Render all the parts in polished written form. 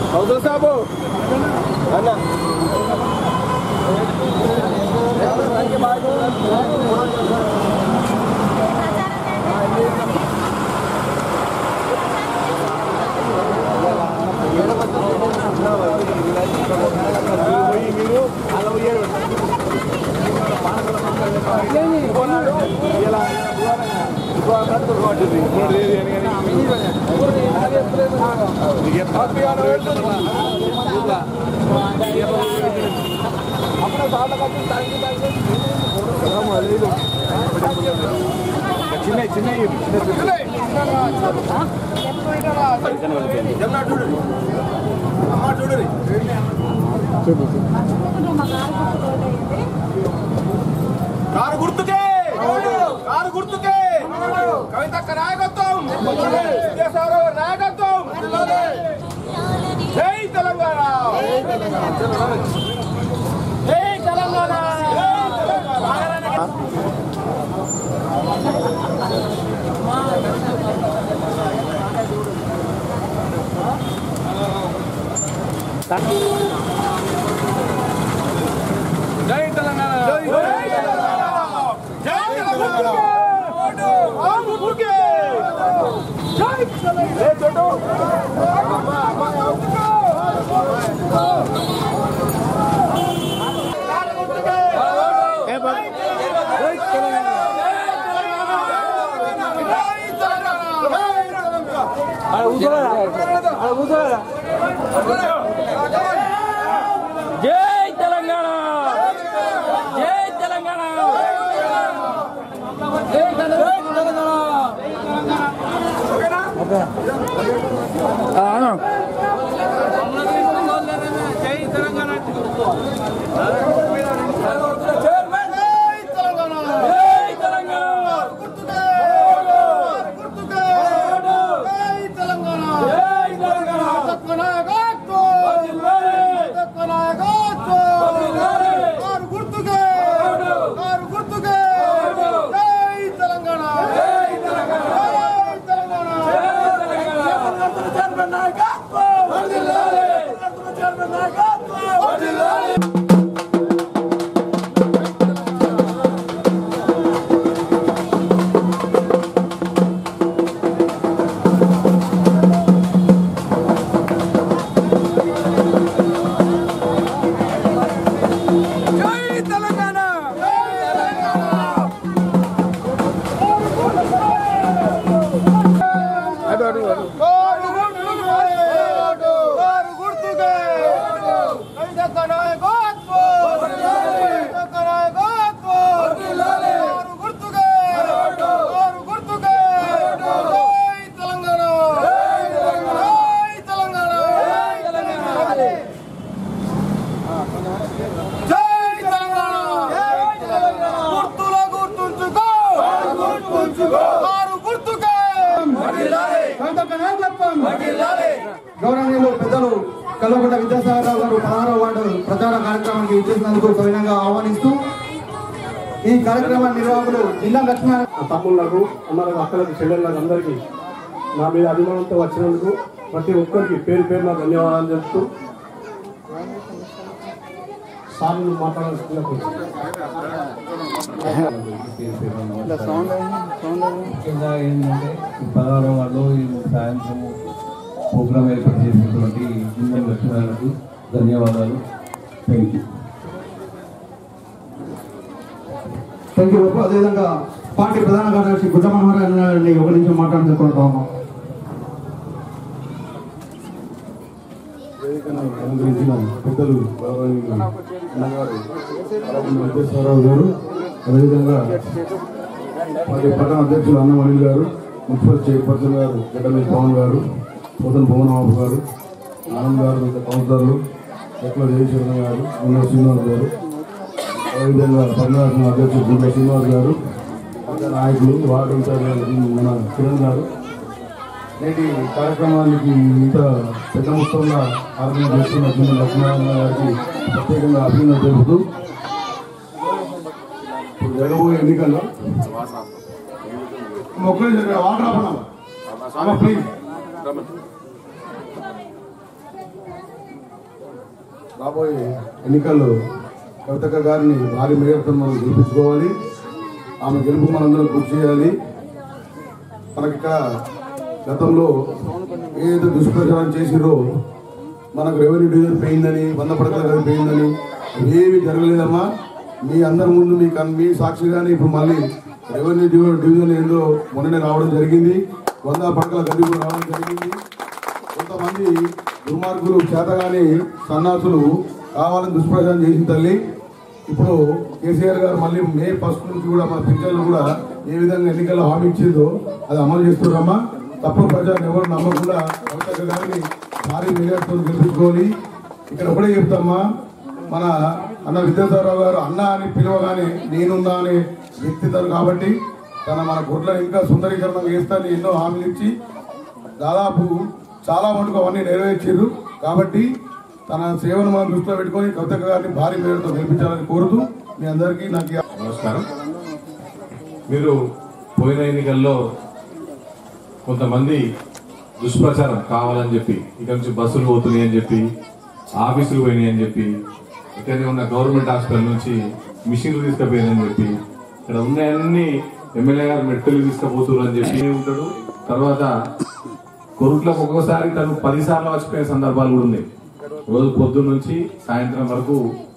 కౌసల్ సాబు అన్న కారు గుర్తుకే కవితక్క నాయకత్వం నాయకత్వం జై తెలంగాణ జై తెలంగాణ జై తెలంగాణ జై తెలంగాణ జై తెలంగాణ జై తెలంగాణ గౌరవనీయులు పెద్దలు కల్వకుంట్ల విద్యాసాగరరావు గారు 16వ వార్డు ప్రచార కార్యక్రమానికి ఇచ్చేసినందుకు సవినంగా ఆహ్వానిస్తూ ఈ కార్యక్రమ నిర్వాహకులు జిల్లా లక్ష్మణ తమ్ముళ్లకు అమ్మలకు అక్కలకు చెల్లెళ్ళకు అందరికీ నా మీద అభిమానంతో వచ్చినందుకు ప్రతి ఒక్కరికి పేరు పేరున ధన్యవాదాలు చెప్తూ సార్లు మాట్లాడాల్సిందిగా ముఖ్యంగా ఏంటంటే 16వ వార్డులో ఈ సాయంత్రం ప్రోగ్రాం ఏర్పాటు చేసినటువంటి జిల్లా లక్ష్మణకు ధన్యవాదాలు. Thank you. అదేవిధంగా పార్టీ ప్రధాన కార్యదర్శి గుడ్డ మనోహర్ గారిని ఒక నిమిషం మాట్లాడుకుంటున్నాము. అలంకరించిన పెద్దలు విద్యాసాగరరావు గారు, అదేవిధంగా పార్టీ పట్టణ అధ్యక్షులు అన్నమణి గారు, మున్సిపల్ చైర్పర్సన్ గారు గడ్డమేసి పవన్ గారు, పోతన్ భువనబాబు గారు, ఆనంద్ గారు, మిగతా కౌన్సిలర్లు ఎట్ల జయశరణ గారు, గుండె శ్రీనివాస్ గారు, అదేవిధంగా పట్టణ అధ్యక్షులు గుండె శ్రీనివాస్ గారు, నాయకులు వార్డు ఇన్ఛార్జ్ మన కిరణ్ గారు, నేటి కార్యక్రమానికి ఇంత పెద్ద మొత్తంలో ఆర్గనైజ్ చేస్తున్న జిల్లా లక్ష్మీనారాయణ గారికి ప్రత్యేకంగా అభినందన తెలుపుతూ జరగబోయే ఎన్నికల్లో వాటర్ రాబోయే ఎన్నికల్లో కవితక్క గారిని భారీ మేయర్తో మనం గెలిపించుకోవాలి. ఆమె గెలుపు మనందరం కృషి చేయాలి. మనకిక్కడ గతంలో ఏదైతే దుష్ప్రచారం చేసిరో మనకు రెవెన్యూ డివిజన్ పోయిందని 100 పడకల గది పోయిందని ఏమీ జరగలేదమ్మా. మీ అందరి ముందు మీ సాక్షిగానే ఇప్పుడు మళ్ళీ రెవెన్యూ డివిజన్ ఏందో మొన్ననే రావడం జరిగింది. 100 పడకల గది కూడా రావడం జరిగింది. కొంతమంది దుర్మార్గులు చేతగాని సన్నాసులు కావాలని దుష్ప్రచారం చేసిన తల్లి. ఇప్పుడు కేసీఆర్ గారు మళ్ళీ మే 1 నుంచి కూడా మన పింఛన్లు కూడా ఏ విధంగా ఎన్నికల్లో హామీ ఇచ్చిందో అది అమలు చేస్తున్నారమ్మా. తప్పుడు ప్రజలను ఎవరు నమ్మకుండా కవితక్క గారిని భారీ మెజార్టీతో గెలిపించుకోవాలి. ఇక్కడ ఒకటే చెప్తామ్మా, మన అన్న విద్యాసాగరరావు గారు అన్న అని పిలవగానే నేనున్నా అనే వ్యక్తిత్వం కాబట్టి మన గుడ్లను ఇంకా సుందరీకరణ చేస్తానని ఎన్నో హామీలు ఇచ్చి దాదాపు చాలా మటుకు అవన్నీ నెరవేర్చారు. కాబట్టి తన సేవను మనం దృష్టిలో పెట్టుకొని కవితక్క గారిని భారీ మేరతో గెలిపించాలని కోరుతూ మీ అందరికీ నాకు నమస్కారం. మీరు పోయిన ఎన్నికల్లో కొంతమంది దుష్ప్రచారం కావాలని చెప్పి ఇక్కడ నుంచి బస్సులు పోతున్నాయి అని చెప్పి, ఆఫీసులు పోయినాయి అని చెప్పి, ఇక్కడనే ఉన్న గవర్నమెంట్ హాస్పిటల్ నుంచి మిషన్లు తీసుకుపోయాయని చెప్పి, ఇక్కడ ఉన్నాయన్నీ ఎమ్మెల్యే గారు మెడికల్ తీసుకుపోతున్నారు అని చెప్పి ఉంటాడు. తర్వాత కొరుట్లకు ఒక్కొక్కసారి తను 10 సార్లు వచ్చిపోయిన సందర్భాలు కూడా ఉన్నాయి. రోజు పొద్దున్న నుంచి సాయంత్రం వరకు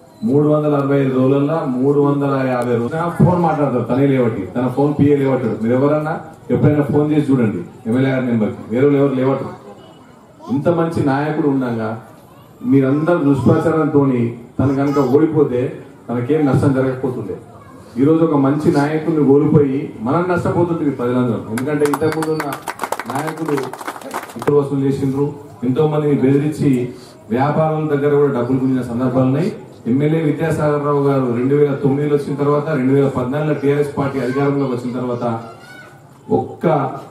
365 రోజులలో 350 రోజుల ఫోన్ మాట్లాడతారు. తనే లేవట్టి, తన ఫోన్ పిఏ లేవట్టాడు. మీరు ఎవరన్నా ఎప్పుడైనా ఫోన్ చేసి చూడండి ఎమ్మెల్యే గారి నెంబర్కి, వేరే ఎవరు లేవట్రు. ఇంత మంచి నాయకుడు ఉండగా మీరందరూ దుష్ప్రచారంతో తను కనుక ఓడిపోతే తనకేం నష్టం జరగకపోతుండే. ఈరోజు ఒక మంచి నాయకుడిని ఓడిపోయి మనం నష్టపోతుంది ప్రజలందరం. ఎందుకంటే ఇంతకుముందు ఉన్న నాయకులు ఇప్పుడు వసూలు చేసిండ్రు, ఎంతో మందిని బెదిరించి వ్యాపారాల దగ్గర కూడా డబ్బులు గుంజిన సందర్భాలున్నాయి. ఎమ్మెల్యే విద్యాసాగరరావు గారు 2009లో వచ్చిన తర్వాత 2014లో టీఆర్ఎస్ పార్టీ అధికారంలోకి వచ్చిన తర్వాత ఒక్క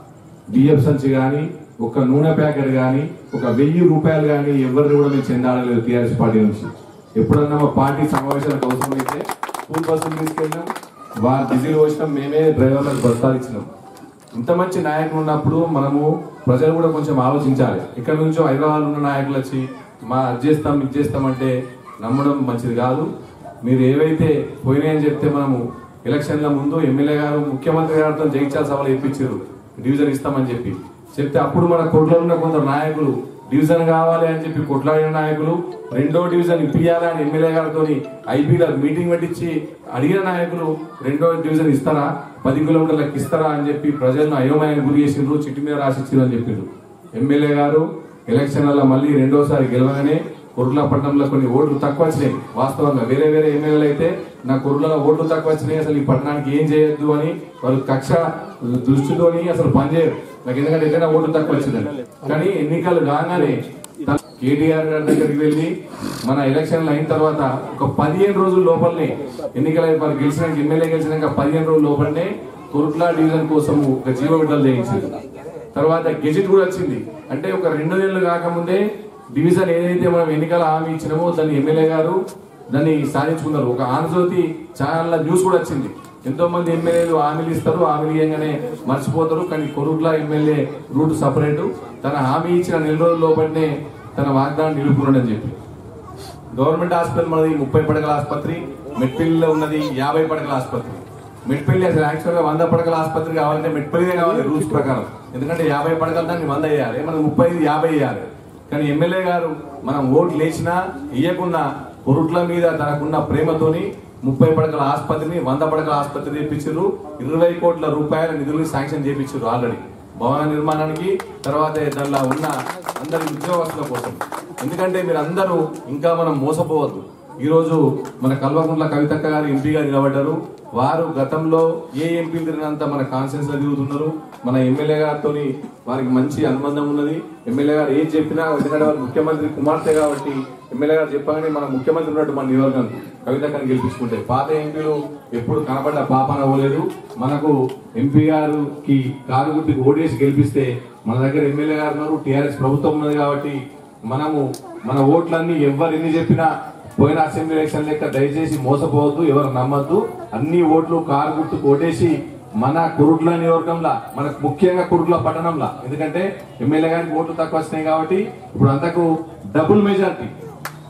బియ్యం సంచి కానీ, ఒక్క నూనె ప్యాకెట్ కానీ, ఒక 1000 రూపాయలు కానీ ఎవరిని కూడా మేము చెందాడలేదు టీఆర్ఎస్ పార్టీ నుంచి. ఎప్పుడన్నా మా పార్టీ సమావేశాలకు అవసరమైతే స్కూల్ బస్సులు తీసుకెళ్ళినాం, వారి డీజిల్ పోసినాం, మేమే డ్రైవర్లకు బస్తాలు ఇచ్చినాం. ఇంత మంచి నాయకులు ఉన్నప్పుడు మనము ప్రజలు కూడా కొంచెం ఆలోచించాలి. ఇక్కడ నుంచో హైదరాబాద్ ఉన్న నాయకులు వచ్చి మా అది చేస్తాం ఇది చేస్తామంటే నమ్మడం మంచిది కాదు. మీరు ఏవైతే పోయినాయని చెప్తే మనము ఎలక్షన్ల ముందు ఎమ్మెల్యే గారు ముఖ్యమంత్రి గారితో జయించాల సభలు ఇప్పించారు డివిజన్ ఇస్తామని చెప్పి చెప్తే, అప్పుడు మన కొట్లో ఉన్న కొందరు నాయకులు డివిజన్ కావాలి అని చెప్పి కొట్లాడిన నాయకులు 2వ డివిజన్ ఇప్పియాలి అని ఎమ్మెల్యే గారితో ఐపీలో మీటింగ్ పెట్టించి అడిగిన నాయకులు 2వ డివిజన్ ఇస్తారా, 10 కిలోమీటర్లకు ఇస్తారా అని చెప్పి ప్రజలను అయోమయాన్ని గురి చేసిండ్రు, చిట్టి మీద రాసిచ్చారు అని చెప్పిండ్రు. ఎమ్మెల్యే గారు ఎలక్షన్లలో మళ్ళీ 2వసారి గెలవగానే కొర్లాపట్నంలో కొన్ని ఓట్లు తక్కువ వచ్చినాయి. వాస్తవంగా వేరే ఎమ్మెల్యేలు అయితే నా కొర్లలో ఓట్లు తక్కువ వచ్చినాయి, అసలు ఈ పట్టణానికి ఏం చేయొద్దు అని వాళ్ళు కక్ష దృష్టితోని అసలు పనిచేయరు. నాకు ఎందుకంటే ఎక్కడైనా ఓట్లు తక్కువ వచ్చిందని. కానీ ఎన్నికలు కాగానే కేటీఆర్ గారి దగ్గరికి వెళ్ళి మన ఎలక్షన్లు అయిన తర్వాత ఒక 15 రోజుల లోపలనే ఎన్నికల గెలిచినాక ఎమ్మెల్యే గెలిచినాక 15 రోజుల లోపలనే కొరుట్ల డివిజన్ కోసం ఒక జీవో విడుదల చేయించింది. తర్వాత గెజిట్ కూడా వచ్చింది. అంటే ఒక 2 నెలలు కాకముందే డివిజన్ ఏదైతే మనం ఎన్నికల హామీ ఇచ్చినామో దాన్ని ఎమ్మెల్యే గారు దాన్ని సాధించుకున్నారు. ఒక ఆంధ్రజ్యోతి ఛానల్ న్యూస్ కూడా వచ్చింది. ఎంతో మంది ఎమ్మెల్యేలు హామీలు ఇస్తారు, హామీలు ఇవ్వగానే మర్చిపోతారు. కానీ కొరుట్ల ఎమ్మెల్యే రూట్ సపరేటు, తన హామీ ఇచ్చిన 4 రోజుల లోపలనే తన వాగ్దానం నిలుపుకున్నాడని చెప్పి గవర్నమెంట్ హాస్పిటల్ మనది 30 పడకల ఆసుపత్రి, మెట్పల్లిలో ఉన్నది 50 పడకల ఆసుపత్రి. మెట్పల్లి అసలు యాక్చువల్ గా 100 పడకల ఆసుపత్రి కావాలంటే మెట్పల్లిదే కావాలి రూల్స్ ప్రకారం. ఎందుకంటే 50 పడకలు దాన్ని 100 వేయాలి, మనం 35 50 వేయాలి. కానీ ఎమ్మెల్యే గారు మనం ఓట్లు లేచినా ఇయ్యకున్నా కొరుట్ల మీద తనకున్న ప్రేమతోని 30 పడకల ఆసుపత్రిని 100 పడకల ఆసుపత్రి తెప్పించారు. 20 కోట్ల రూపాయల నిధులు శాంక్షన్ చేయించారు ఆల్రెడీ భవన నిర్మాణానికి. తర్వాత దానిలో ఉన్న అందరి ఉద్యోగస్తుల కోసం. ఎందుకంటే మీరు అందరూ ఇంకా మనం మోసపోవద్దు. ఈరోజు మన కల్వకుంట్ల కవితక్క గారు ఎంపీగా నిలబడ్డారు. వారు గతంలో ఏ ఎంపీలు తిరిగినంత మన కాన్ఫరెన్స్ లో తిరుగుతున్నారు. మన ఎమ్మెల్యే గారితో వారికి మంచి అనుబంధం ఉన్నది. ఎమ్మెల్యే గారు ఏం చెప్పినా, ఎందుకంటే వారు ముఖ్యమంత్రి కుమార్తె కాబట్టి ఎమ్మెల్యే గారు చెప్పగానే మన ముఖ్యమంత్రి ఉన్నట్టు మన నియోజకవర్గం కవితక్కని గెలిపించుకుంటే పాత ఎంపీలు ఎప్పుడు కనపడ్డ పాపన పోలేదు. మనకు ఎంపీ గారికి కారు గుర్తుకు ఓటేసి గెలిపిస్తే మన దగ్గర ఎమ్మెల్యే గారు ఉన్నారు, టీఆర్ఎస్ ప్రభుత్వం ఉన్నది కాబట్టి మనము మన ఓట్లన్నీ ఎవరు ఎన్ని చెప్పినా పోయిన అసెంబ్లీ ఎలక్షన్ లెక్క దయచేసి మోసపోవద్దు, ఎవరు నమ్మద్దు. అన్ని ఓట్లు కారు గుర్తుకు ఓటేసి మన కొరుట్ల నియోజకవర్గంలో, మనకు ముఖ్యంగా కొరుట్ల పట్టణంలో, ఎందుకంటే ఎమ్మెల్యే గారికి ఓట్లు తక్కువ వచ్చినాయి కాబట్టి ఇప్పుడు అంతకు డబుల్ మెజార్టీ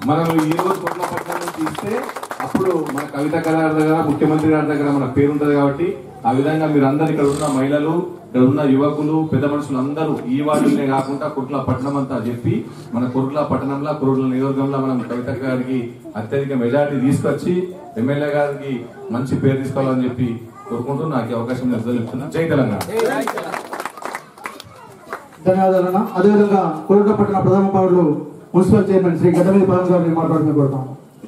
మనం ఈ రోజు కొట్లపట్నం నుంచి ఇస్తే అప్పుడు మన కవిత గారి దగ్గర ముఖ్యమంత్రి గారి దగ్గర మన పేరు ఉంటది కాబట్టి ఆ విధంగా మీరు అందరు ఇక్కడ ఉన్న మహిళలు ఇక్కడ ఉన్న యువకులు పెద్ద మనుషులు అందరూ ఈ వార్డులనే కాకుండా కుట్ల పట్టణం అంతా చెప్పి మన కుట్ల పట్టణంలో కురుట్ల నియోజకంలో మనం కవిత గారికి అత్యధిక మెజారిటీ తీసుకొచ్చి ఎమ్మెల్యే గారికి మంచి పేరు తీసుకోవాలని చెప్పి కోరుకుంటూ నాకు అవకాశం చెప్తున్నా. జై తెలంగాణ. ధన్యవాదాలన్న. అదేవిధంగా కోరుట్ల పట్టణ ప్రథమ పౌరులు మున్సిపల్ చైర్మన్ శ్రీ గడ్డమేది పవన్ గారిని మాట్లాడుతూ కోరుతాము.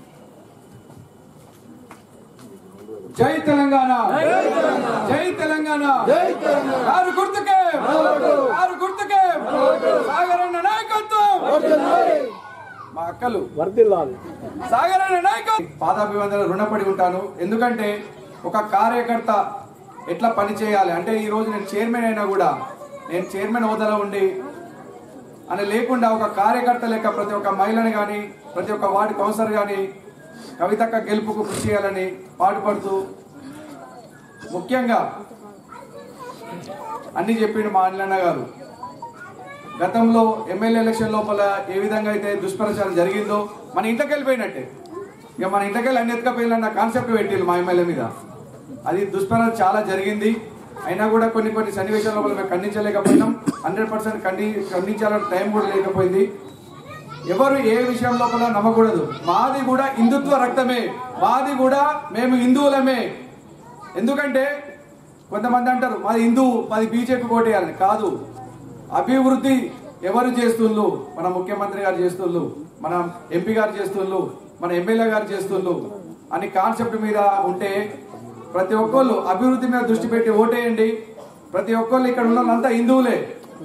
జై తెలంగాణ, జై తెలంగాణ, ఆరు గుర్తుకే, ఆరు గుర్తుకే, సాగరన్న నాయకత్వం, మా అక్కలు సాగరన్న నాయకత్వం. పాదాభివందనలు రుణపడి ఉంటాను. ఎందుకంటే ఒక కార్యకర్త ఎట్లా పని చేయాలి అంటే, ఈ రోజు నేను చైర్మన్ అయినా కూడా నేను చైర్మన్ హోదాలో ఉండి అని లేకుండా ఒక కార్యకర్త లెక్క ప్రతి ఒక్క మహిళని కానీ ప్రతి ఒక్క వార్డు కౌన్సిలర్ కానీ కవితక్క గెలుపుకు కృషి చేయాలని పాటుపడుతూ ముఖ్యంగా అన్ని చెప్పిండు మా అనిలన్న గారు. గతంలో ఎమ్మెల్యే ఎలక్షన్ లోపల ఏ విధంగా అయితే దుష్ప్రచారం జరిగిందో మన ఇంటికి వెళ్ళిపోయినట్టే, ఇక మన ఇంటికి వెళ్ళి అన్ని ఎత్తుకపోయిన కాన్సెప్ట్ పెట్టిండు మా ఎమ్మెల్యే మీద. అది దుష్ప్రచారం చాలా జరిగింది. అయినా కూడా కొన్ని కొన్ని సన్నివేశాల లోపల మేము ఖండించలేకపోయినాం. 100% ఖండించాలని టైం కూడా లేకపోయింది. ఎవరు ఏ విషయం లోపల నమ్మకూడదు. మాది కూడా హిందుత్వ రక్తమే, మాది కూడా మేము హిందువులమే. ఎందుకంటే కొంతమంది అంటారు మాది హిందూ, మాది బీజేపీ కోటేయాలని. కాదు, అభివృద్ధి ఎవరు చేస్తుళ్ళు? మన ముఖ్యమంత్రి గారు చేస్తుళ్ళు, మన ఎంపీ గారు చేస్తుళ్ళు, మన ఎమ్మెల్యే గారు చేస్తుళ్ళు అని కాన్సెప్ట్ మీద ఉంటే ప్రతి ఒక్కళ్ళు అభివృద్ధి మీద దృష్టి పెట్టి ఓటేయండి. ప్రతి ఒక్కళ్ళు ఇక్కడ ఉన్న వాళ్ళంతా హిందువులే.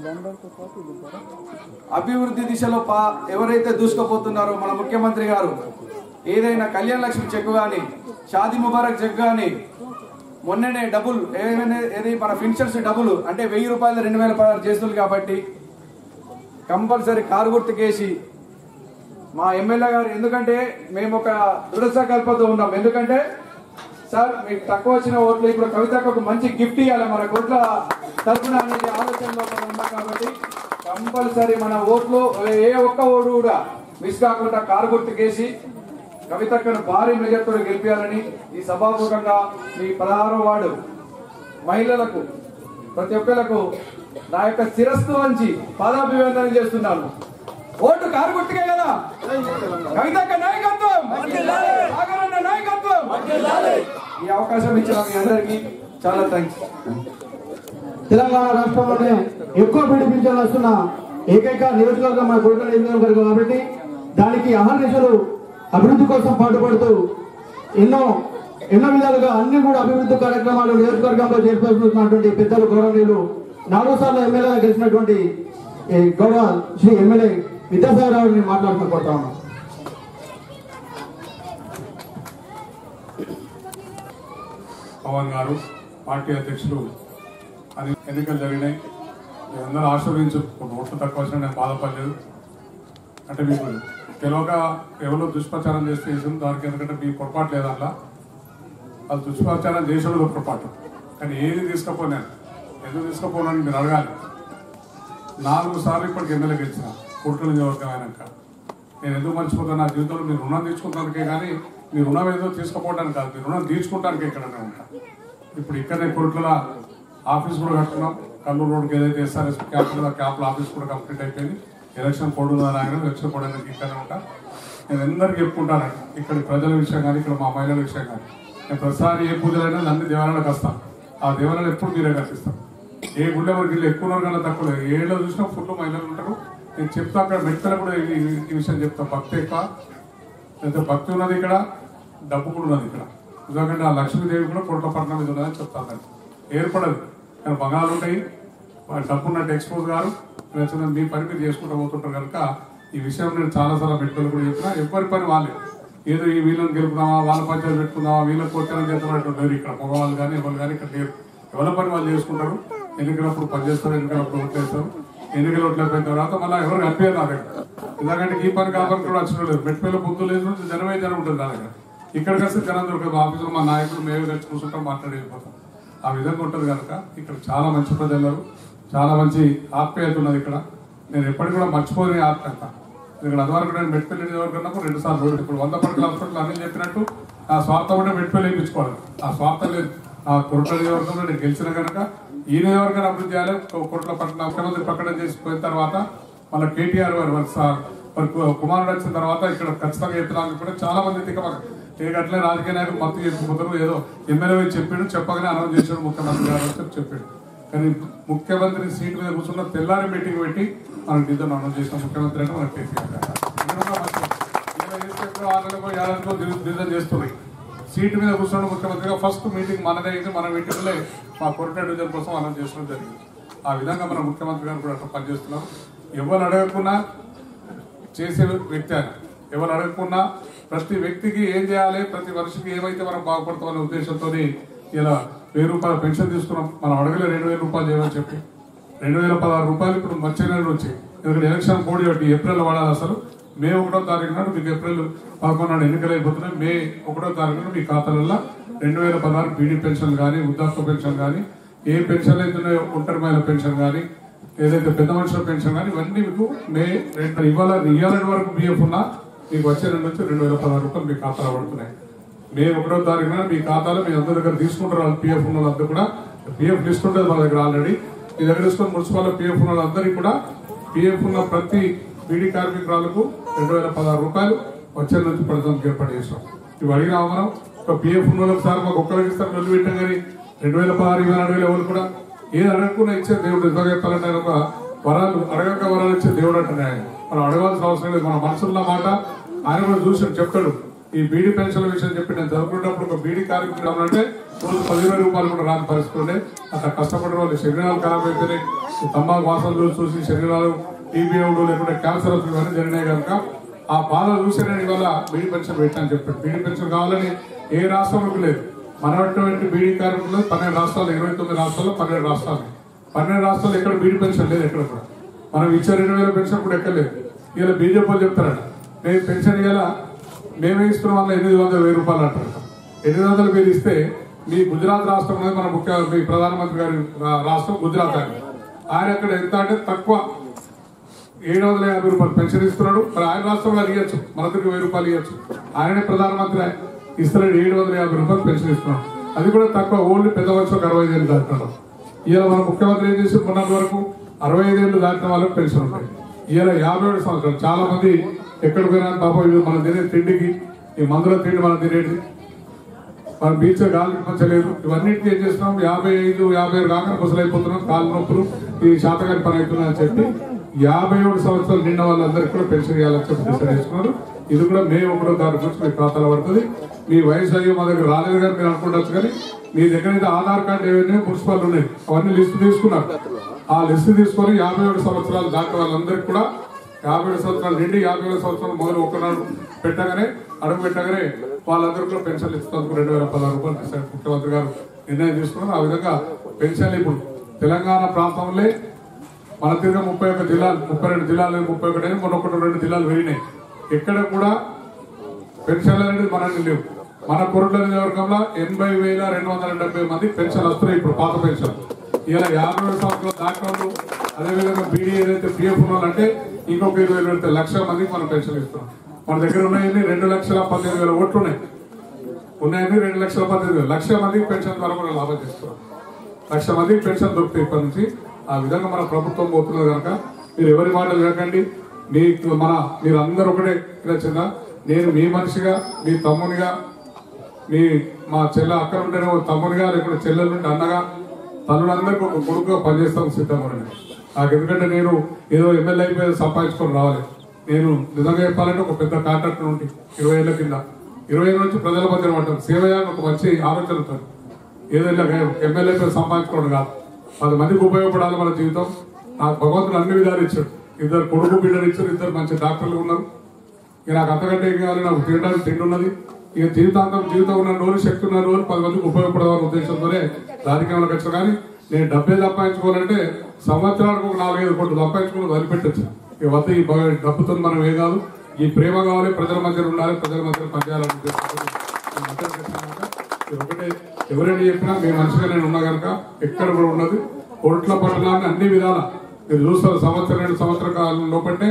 అభివృద్ధి దిశలో ఎవరైతే దూసుకుపోతున్నారో మన ముఖ్యమంత్రి గారు ఏదైనా కళ్యాణ లక్ష్మి చెక్ గాని, షాదీ ముబారక్ చెక్ గాని, మొన్ననే డబుల్ ఏది మన పెన్షన్స్ డబుల్ అంటే 1000 రూపాయలు 2000 చేస్తుంది. కాబట్టి కంపల్సరీ కారు గుర్తుకేసి మా ఎమ్మెల్యే గారు, ఎందుకంటే మేము ఒక దృఢ సంకల్పంతో ఉన్నాం. ఎందుకంటే సార్ మీకు తక్కువ వచ్చిన ఓట్లు ఇప్పుడు కవితకు ఒక మంచి గిఫ్ట్ ఇవ్వాలి మన కోట్ల తరఫున అనేది ఆలోచనలో మనం ఉన్నాం. కాబట్టి కంపల్సరీ మన ఓట్లు ఏ ఒక్క ఓటు కూడా మిస్ కాకుండా కారు గుర్తుకేసి కవితక్కను భారీ మెజార్టీతో గెలిపించాలని ఈ సభాముఖంగా మీ 16వ వార్డు మహిళలకు ప్రతి ఒక్కరికి నా యొక్క శిరస్సు వంచి పాదాభివందనం చేస్తున్నాను. ఓటు కారు గుర్తుకే కదా. కవితక్క నాయకత్వం, సాగరన్న నాయకత్వం. ఈ అవకాశం ఇచ్చిన మీ అందరికీ చాలా థ్యాంక్స్. తెలంగాణ రాష్ట్రంలోనే ఎక్కువ పిలిపించాల్సి వస్తున్న ఏకైక నియోజకవర్గం మన కోరుట్ల నియోజకవర్గం కాబట్టి దానికి అహర్నిశలు అభివృద్ధి కోసం పాటుపడుతూ ఎన్నో విధాలుగా అన్ని కూడా అభివృద్ధి కార్యక్రమాలు నియోజకవర్గంలో చేపడుతున్నటువంటి పెద్దలు గౌరవనీయులు 4 సార్లు ఎమ్మెల్యేగా గెలిచినటువంటి గౌరవ శ్రీ ఎమ్మెల్యే విద్యాసాగర్ రావుని మాట్లాడుకుంటా ఉన్నాం. పవన్ గారు పార్టీ అధ్యక్షులు అని ఎన్నికలు జరిగినాయి. మీరందరూ ఆశీర్వదించు. ఓట్లు తక్కువ వచ్చినా నేను బాధపడలేదు. అంటే మీకు తెలియక ఎవరో దుష్ప్రచారం చేస్తే దానికి ఎందుకంటే మీ పొరపాటు లేదల్లా. వాళ్ళు దుష్ప్రచారం చేసేది ఒక పొరపాటు. కానీ ఏది తీసుకపోయినా ఎందుకు తీసుకుపోనని మీరు అడగాలి. 4 సార్లు ఇప్పటికి ఎమ్మెల్యే గెలిచిన కోట్ల నియోజకవర్గం అయినాక నేను ఎందుకు మర్చిపోతాను? నా జీవితంలో మీరు రుణం తీర్చుకోవడానికే కానీ మీ రుణం ఏదో తీసుకుపోవడానికి కాదు, మీ రుణం తీర్చుకోవడానికి ఇక్కడనే ఉంటా. ఇప్పుడు ఇక్కడనే కోట్ల ఆఫీస్ కూడా కట్టుకున్నాం. కల్లూరు రోడ్కి ఏదైతే ఎస్ఆర్ఎస్ క్యాంపుల ఆఫీస్ కూడా కంప్లీట్ అయిపోయింది. ఎలక్షన్ కోడ్ ఆయన ఎలక్షన్ కోడ్ అనేది ఇక్కడనే ఉంటా. నేను అందరికీ చెప్పుకుంటానండి, ఇక్కడ ప్రజల విషయం కానీ ఇక్కడ మా మహిళల విషయం కానీ నేను ప్రతిసారి ఏ పూజలైనా అన్ని దేవాలయాలకు వస్తాను. ఆ దేవాలయాలు ఎప్పుడు మీరే కనిపిస్తాం. ఏ గుళ్ళ వరకు ఇల్లు ఎక్కువ కన్నా తక్కువ లేదు. ఏళ్ళలో చూసినా ఫుల్ మహిళలు ఉంటారు. నేను చెప్తా అక్కడ మెట్టలు కూడా ఈ విషయం చెప్తాను. భక్తి ఎక్కువ, అయితే భక్తి ఉన్నది ఇక్కడ, డబ్బు కూడా ఉన్నది ఇక్కడ. ఎందుకంటే ఆ లక్ష్మీదేవి కూడా కోట్లపట్నం మీద ఉన్నదని చెప్తాను. ఏర్పడదు కానీ బంగాళాలు ఉంటాయి. డబ్బు ఉన్నట్టు ఎక్స్పోజ్ గారు మీ పని మీరు చేసుకుంటూ పోతుంటారు కనుక ఈ విషయం నేను చాలాసార్లు మెట్టుకోలు కూడా చెప్పినా. ఎవరి పని వాళ్ళే, ఏదో ఈ వీళ్ళని గెలుపుదామా, వాళ్ళ పంచాయతీ పెట్టుకుందామా, వీళ్ళకి కొట్టాలని చేస్తున్నట్టు లేరు ఇక్కడ. మగవాళ్ళు కానీ ఎవరు కానీ ఇక్కడ లేరు. ఎవరి పని వాళ్ళు చేసుకుంటారు. ఎన్నికలప్పుడు పనిచేస్తారు, ఎన్నికలప్పుడు ఓట్లేస్తారు. ఎన్నికలు ఓట్లయిపోయిన తర్వాత మళ్ళీ ఎవరు కనిపించారు నా దగ్గర. ఎందుకంటే ఈ పని కాపని కూడా వచ్చిన లేదు. మెట్టుపల్లి పొద్దు లేదు, జనమే జనం ఉంటుంది నా దగ్గర. ఇక్కడికి వస్తే జనం దొరకదు. ఆఫీసులో మా నాయకులు మేమే తెచ్చి కూర్చుంటాం, మాట్లాడి వెళ్ళిపోతాం. ఆ విధంగా ఉంటుంది కనుక ఇక్కడ చాలా మంచి ప్రజలు, చాలా మంచి ఆప్యాయత ఉన్నది ఇక్కడ. నేను ఎప్పటికి కూడా మర్చిపోయిన ఆప్యాయత. ఇక్కడ అదివరకు నేను మెట్పల్లి నియోజకవర్గం 2 సార్లు రోడ్డు. ఇప్పుడు 100 పడకల హాస్పిటల్ అన్ని చెప్పినట్టు ఆ స్వార్థం ఉంటే మెట్పల్లి వేయించుకోవాలి. ఆ స్వార్థం లేదు. ఆ కొరట్ల నియోజకవర్గంలో నేను గెలిచిన కనుక ఈ నియోజకవర్గాన్ని అభివృద్ధి చేయాలి. కొరట్ల పట్టణ ముఖ్యమంత్రి ప్రకటన చేసిపోయిన తర్వాత మళ్ళీ కేటీఆర్ వారి కుమారుడు వచ్చిన తర్వాత ఇక్కడ ఖచ్చితంగా చెప్తున్నాను కూడా చాలా మంది అట్లే రాజకీయ నాయకులు మత్తు చేసుకుంటారు. ఏదో ఎమ్మెల్యే చెప్పాడు, చెప్పగానే అనౌన్స్ చేశాడు ముఖ్యమంత్రి గారు చెప్పాడు. కానీ ముఖ్యమంత్రి సీట్ మీద కూర్చున్న తెల్లారి మీటింగ్ పెట్టి మనకు డిజైన్ అనౌన్స్ చేసిన ముఖ్యమంత్రి అంటే మనకు కేసీఆర్ గారు. డిజైన్ చేస్తున్నాయి. సీట్ మీద కూర్చున్న ముఖ్యమంత్రిగా ఫస్ట్ మీటింగ్ మనదే అయింది. మన మీటింగ్లో మా కొరట డివిజన్ కోసం అనౌన్స్ చేయడం జరిగింది. ఆ విధంగా మన ముఖ్యమంత్రి గారు కూడా అట్లా పనిచేస్తున్నాం. ఎవరు అడగకుండా చేసే వ్యక్తి ఆయన. ఎవరు అడగకుండా ప్రతి వ్యక్తికి ఏం చేయాలి, ప్రతి మనిషికి ఏమైతే మనం బాగుపడతామనే ఉద్దేశంతో ఇలా 1000 రూపాయల పెన్షన్ తీసుకున్నాం. మనం అడగలే 2000 రూపాయలు చేయమని చెప్పి 2016 రూపాయలు ఇప్పుడు వచ్చే నెల నుంచి. ఎందుకంటే ఎలక్షన్ కోడ్ బట్టి ఏప్రిల్ వాడాలి. అసలు మే 1వ తారీఖు నాడు మీకు ఏప్రిల్ 11 నాడు ఎన్నికలు అయిపోతున్నాయి. మే 1వ తారీఖు నాడు మీ ఖాతాలలో 2016 బీడీ పెన్షన్ కానీ, వృద్ధాప్య పెన్షన్ కానీ, ఏ పెన్షన్ అయితే ఒంటరి మహిళ పెన్షన్ కానీ, ఏదైతే పెద్ద మనుషుల పెన్షన్ కానీ ఇవన్నీ మీకు మే ఇవాళ వరకు బిఎఫ్ ఉన్నా మీకు వచ్చే నెల నుంచి 2016 రూపాయలు మీ ఖాతాలో పడుతున్నాయి. మే 1వ తారీఖున మీ ఖాతాలో మీ అందరి దగ్గర తీసుకుంటారు. వాళ్ళు పిఎఫ్ ఉన్న వాళ్ళందరూ కూడా పిఎఫ్ లిస్ట్ ఉంటుంది మన దగ్గర ఆల్రెడీ. మీ దగ్గర తీసుకుని మున్సిపల్ పిఎఫ్ ఉన్న వాళ్ళందరికీ కూడా పిఎఫ్ ఉన్న ప్రతి బీడీ కార్మికురాలకు 2016 రూపాయలు వచ్చే నుంచి పడడానికి ఏర్పాటు చేస్తాం. ఇవి అడిగినా మనం ఒక పిఎఫ్ ఉన్న వాళ్ళకి సార్ మాకు ఒక్కరికి ఇస్తాం వెళ్ళి పెట్టాం కానీ 2016 20 ఎవరు కూడా ఏది అడగకుండా ఇచ్చే దేవుడు. నిజంగా చెప్పాలంటే ఆయన ఒక వరాలు అడగక వరాలు ఇచ్చే దేవుడు అంటే ఆయన మనం అడగాల్సిన అవసరం లేదు. మన మనసున్న మాట ఆయన కూడా చూసి చెప్తాడు. ఈ బీడీ పెన్షన్ల విషయం చెప్పి నేను చదువుకున్నప్పుడు ఒక బీడీ కార్మికుడు అంటే రోజు 10,000 రూపాయలు కూడా రాని పరిస్థితి ఉండే. అట్లా కష్టపడే వాళ్ళు శరీరాలు ఖరాబ్ అయితేనే తంబాకు వాసనలు చూసి శరీరాలు టీబీ అవుడు లేకుంటే క్యాన్సర్ ఇవన్నీ జరిగినాయి కనుక ఆ బాధ చూసి నేను ఇవాళ బీడీ పెన్షన్ పెట్టాను చెప్పాడు. బీడీ పెన్షన్ కావాలని ఏ రాష్ట్రంలోకి లేదు. మనటువంటి బీడీ కార్మికులు 12 రాష్ట్రాలు 29 రాష్ట్రాల్లో 12 రాష్ట్రాలు 12 రాష్ట్రాలు ఎక్కడ బీడీ పెన్షన్ లేదు. ఎక్కడ కూడా మనం ఇచ్చే 2000 పెన్షన్ కూడా ఎక్కలేదు. ఇలా బీజేపీ వాళ్ళు చెప్తారట మేము పెన్షన్ ఇలా మేమే ఇస్తున్న వల్ల 800,000 రూపాయలు అంటారు. 800 మీరు ఇస్తే మీ గుజరాత్ రాష్ట్రం అనేది మన మీ ప్రధానమంత్రి గారి రాష్ట్రం గుజరాత్ అని ఆయన అక్కడ ఎంత అంటే తక్కువ 750 రూపాయలు పెన్షన్ ఇస్తున్నాడు. మరి ఆయన రాష్ట్రంలో ఇవ్వచ్చు, మన దగ్గర 1000 రూపాయలు ఇవ్వచ్చు. ఆయనే ప్రధానమంత్రి ఇస్తున్నాడు 750 రూపాయలు పెన్షన్ ఇస్తున్నాడు. అది కూడా తక్కువ. ఓన్లీ పెద్ద వయసులో 65 ఏళ్ళు దాటుతున్నాడు. ఇలా మన ముఖ్యమంత్రి ఏం చేసి మొన్నటి వరకు 65 ఏళ్ళు దాటిన వాళ్ళకి పెన్షన్ ఉంటాయి. ఇలా 57 సంవత్సరాలు చాలా మంది ఎక్కడ పోయినా పాపం మనం తినే తిండికి ఈ మందుల తిండి మనం తినేది మనం బీచ్ గాలి పంచలేదు. ఇవన్నిటికీ ఏం చేస్తున్నాం 55 56 కాక ముసలు అయిపోతున్నాం. కాళ్ళు నొప్పులు ఈ శాతకాని పని అవుతున్నాయని చెప్పి 57 సంవత్సరాలు నిండిన వాళ్ళందరికీ కూడా పెన్షన్ ఇవ్వాలని చెప్పి డిసైడ్ చేసుకున్నారు. ఇది కూడా మే 1వ తారీఖు నుంచి మీ ఖాతాలో పడుతుంది. మీ వయసు అయ్యో మా దగ్గర రాలేదు కానీ మీరు అనుకుంటచ్చు. కానీ మీ దగ్గర అయితే ఆధార్ కార్డు ఏవైనా మున్సిపాలిటీ ఉన్నాయి అవన్నీ లిస్టు తీసుకున్నారు. ఆ లిస్టు తీసుకొని 57 సంవత్సరాలు దాటిన వాళ్ళందరికీ కూడా 57 సంవత్సరాలు నిండి 57 సంవత్సరాలు మొదలు ఒకనాడు పెట్టగానే అడుగు పెట్టగానే వాళ్ళందరూ కూడా పెన్షన్లు ఇస్తున్నందుకు 2016 రూపాయలు ముఖ్యమంత్రి గారు నిర్ణయం తీసుకున్నారు. ఆ విధంగా పెన్షన్లు ఇప్పుడు తెలంగాణ ప్రాంతంలో మన తిరిగి 31 జిల్లాలు 32 జిల్లాలు 31 మొన్న 2 జిల్లాలు పెరిగినాయి. ఎక్కడ కూడా పెన్షన్లు అనేది మనకి లేవు. మన కొరట్ల నియోజకవర్గంలో 80,270 మంది పెన్షన్ వస్తున్నాయి. ఇప్పుడు పాత పెన్షన్ ఇలా 57 సంవత్సరాలు దాటిన అదేవిధంగా బీడీ ఏదైతే పిఎఫ్ ఉన్నారంటే ఇంకొక 20 లక్షల మందికి మనం పెన్షన్ ఇస్తున్నాం. మన దగ్గర ఉన్నాయని 2,15,000 ఓట్లు ఉన్నాయి. 2,15,000 లక్ష మందికి పెన్షన్ ద్వారా కూడా లాభం చేస్తున్నాం. 1,00,000 మందికి పెన్షన్ దొరుకుతాయి ఇప్పటి నుంచి. ఆ విధంగా మన ప్రభుత్వం పోతున్నారు కనుక మీరు ఎవరి మాటలు వినకండి. మీరు అందరూ ఒకటే చిన్న నేను మీ మనిషిగా మీ తమ్మునిగా మా చెల్లె అక్కడ ఉంటేనే తమ్మునిగా లేకుంటే చెల్లెలు ఉంటే అన్నగా తల్లులందరికీ ఒక కొడుకుగా పనిచేస్తాం సిద్ధంగా. నాకు ఎందుకంటే నేను ఏదో ఎమ్మెల్యే అయిపోయి సంపాదించుకొని రావాలి. నేను నిజంగా చెప్పాలంటే ఒక పెద్ద కాంట్రాక్టర్ ఉండి 20 ఏళ్ల కింద 20 ఏళ్ళ నుంచి ప్రజల మధ్య ఉంటాను. సేవయాన్ని ఒక మంచి ఆలోచనతో ఏదైనా ఎమ్మెల్యే అయిపోయి సంపాదించుకోవడం కాదు, 10 మందికి ఉపయోగపడాలి మన జీవితం. నాకు భగవంతుడు అన్ని విధాలు ఇచ్చాడు. 2 కొడుకు బిడ్డలు ఇచ్చారు, 2 మంచి డాక్టర్లు ఉన్నారు. ఇక నాకు అంతకంటే ఏం కావాలి, నాకు తినడానికి తిండి ఉన్నది. ఇక జీవితం ఉన్న రోజు శక్తి ఉన్న రోజు 10 మందికి ఉపయోగపడాలనే ఉద్దేశంతోనే రాజకీయంలోకి వచ్చాను. కానీ నేను డబ్బే సంపాదించుకోవాలంటే సంవత్సరానికి ఒక 4-5 కోట్లు సంపాదించుకుని వదిలిపెట్టచ్చు. ఇక వద్ద ఈ డబ్బుతో మనం ఏం కాదు, ఈ ప్రేమ కావాలి, ప్రజల మధ్య ఉండాలి, ప్రజల మధ్య పనిచేయాలని ఒకటే. ఎవరైనా చెప్పినా మీ మనిషిగా నేను ఉన్నా కనుక ఎక్కడ కూడా ఉన్నది. కొట్ల పట్టణాన్ని అన్ని విధాలా మీరు చూస్తారు. 1-2 సంవత్సరాల కాలం లోపంటే